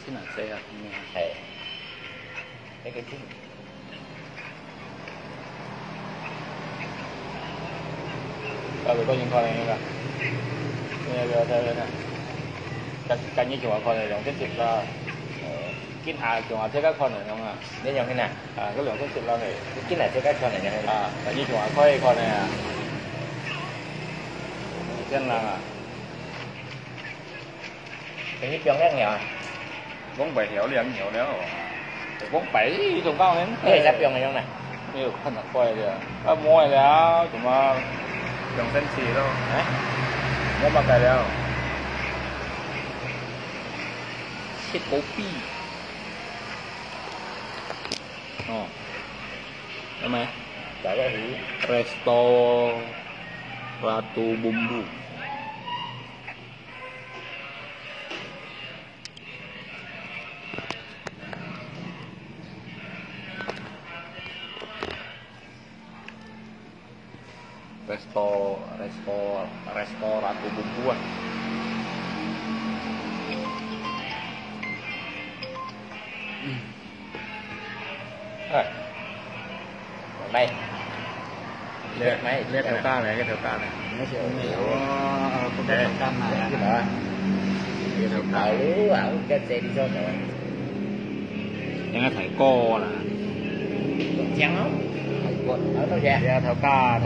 ชิ้นไหนเซ่อะใช่cáiชิ้น có những con này nữa nè giờ đây nè cần như chuột con này lượng cái thịt là kiến hạ chuột thế các con này không à nếu như thế nào cái lượng cái thịt là này cáiชิ้นไหนthế các con này như thế nào cần như chuột khoai con này chân là cái như chọn rất nhiều bóng bảy hiểu liền nhiều đéo bóng bảy trồng cao đến cái này sắp chọn này không này nhiều con là khoai rồi mua nàyแล้วchúng mà trồng sen xì đâu mua mà cái đâu cái kopi namanya dari Resto Ratu Bumbu Resto Ratu Bumbuan đây lihat theo ca này cái theo ca này nó sẽ hiểu con theo ca này đó cái theo ca ở cái xe đi rồi những cái thầy co là chán không ở đâu ra theo ca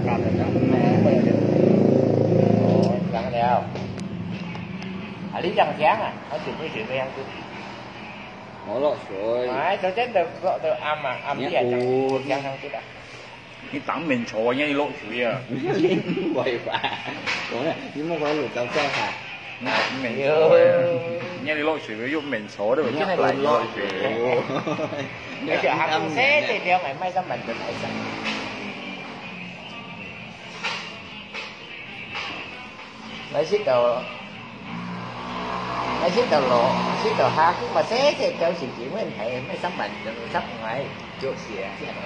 gần đeo ở lý trăng chán à nói chuyện với chuyện với ăn mỗi loại rồi đấy tôi chết được âm với ăn chăng không chứ đã 你当面坐人家落水啊！ 因為吧，講咧點解講綠豆漿啊？ 當面坐，人家你落水佢喐面坐都會真係嚟落水。 你就行公司即係咪咪新聞就睇晒。Lấy xích đầu lộ, xích đầu hạ cũng mà thế thì theo sự chỉ mới thấy mấy tấm bệnh rồi sắp ngoài chỗ xỉa.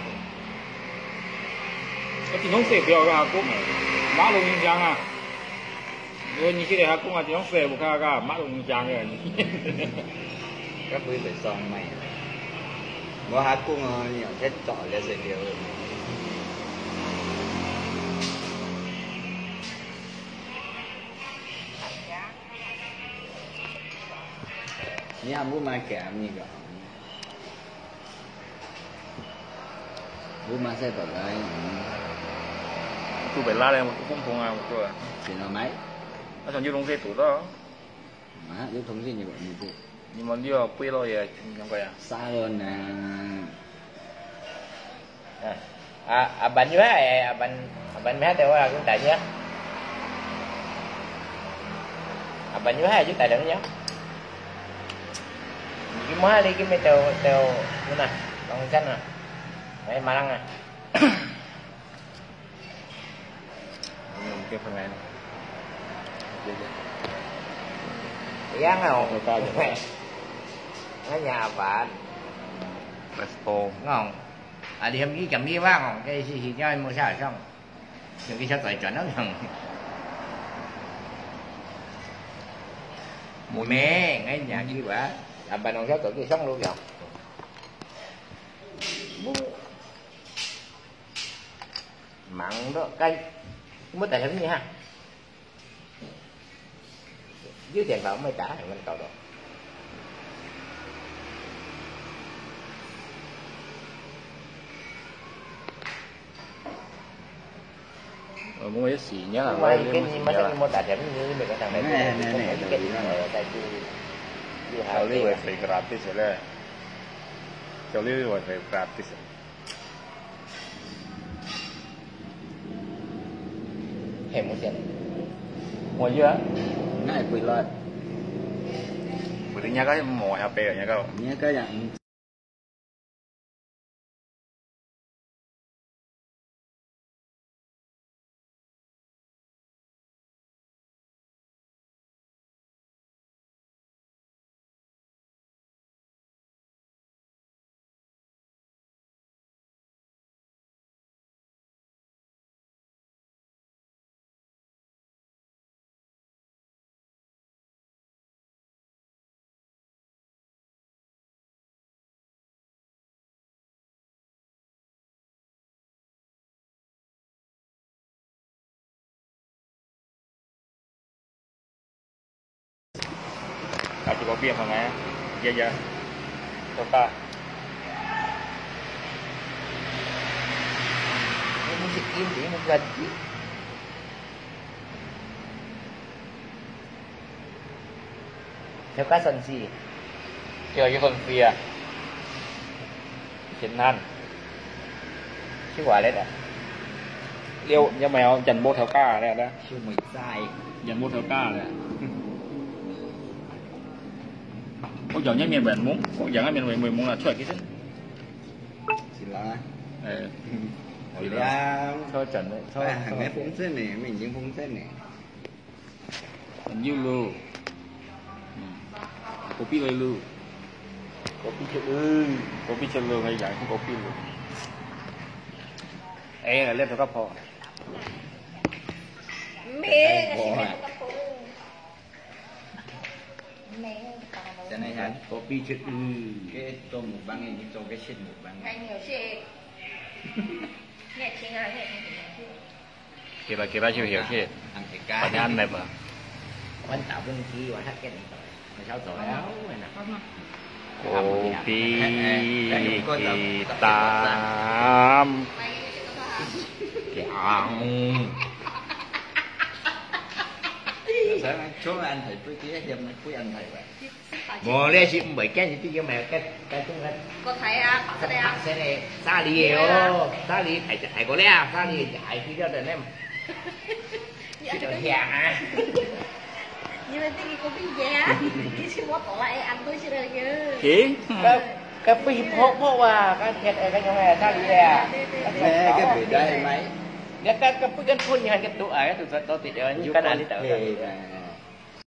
cái chỉ nông sản biểu ra cũng mã lùng nhìn giang à rồi như thế này cũng là chỉ nông sản một cái mã lùng nhìn giang rồi các quý phải son mày có hát cũng nhiều chết trọi ra sẽ điều nhà mua mai kẹm như vậy mua mai sẽ tận lại tôi phải la lên một cũng không à một rồi chỉ là máy nó còn như nông sản tủ đó má lưu thông gì như vậy như thế nhưng mà như quê lo gì trong cái à xa hơn bệnh như thế bệnh mấy tiêu là cũng tại nhé bệnh như thế chứ tại đừng nhé cái má đi cái mấy tiêu nữa nè còn xanh nè mấy mà lăng nè cái phần này dán không ở nhà bạn Resto ngon đi hôm nay cầm đi quá ngon cái gì cho em mua sao xong đừng đi sao tại chuẩn nó thằng mùi mè ngay nhà kia quả bà non sao tự kia sống luôn rồi mặn đó cay mới tại hình như ha dưới tiền vào mới trả thì mình cầu được mua cái gì nhớ là cái mua tại điểm như mình có thằng này cái gì ở đây Kali wifi gratis ya. Kali wifi gratis. Hẻm một tiền. Mua gì á? Này quỳ lên. Bữa nhà cái mỏ HP ở nhà cái. Nhà cái dạng Cả chỉ có bia mà nghe. Dạ dạ. Theo ca. Nó sẽ im thì nó gần chứ. Theo cá sần gì? Kêu cái phần bia. Chiến nan. Chứ quả đấy đã. Liêu nha mèo dần bô theo ca này đó. Chứ mày sai. Dần bô theo ca này. Có giờ nhắc miền biển muốn, có giờ nhắc miền mình muốn là chơi cái gì? Xin lỗi. Thì Ra thôi trần đấy. thôi hàng cái phúng thế này mình chỉ phúng thế này. Như lưu. Kopi lưu. Kopi chữ Kopi chân lưu ngay giải không kopi lưu. Ê là lên theo cấp phò. Mẹ Cho nên hả? Kopi chữ cái tôm một băng này cho cái shit một băng. anh hiểu chị. Nghe chị nghe nghe. Kira chưa hiểu chứ. Ăn cái cá. Bạn ăn này mà. Anh tạo bên kia và hát cái này rồi. Mày sao tội áo này nè. Kopi hitam. Chọn. Sao số anh thầy với kia dâm quý anh thầy vậy. Ngồi đây chị bảy cái gì mẹ cái chúng anh. Có thấy à? Có thấy à? Sẽ này xa đi xa đi thầy có lẽ xa đi chạy khi cho đền em. Chị đợi hả? Nhưng mà cái có cái giá. Cái xin quá tổ lại ăn tôi chưa được chứ. Kì? Cái pi phốt à cái thiệt cái nhóm này xa đi nè. Cái bị đây mấy. Cái phun như cái tụ ở cái tụ tôi tiệt ở như cái này đi tự.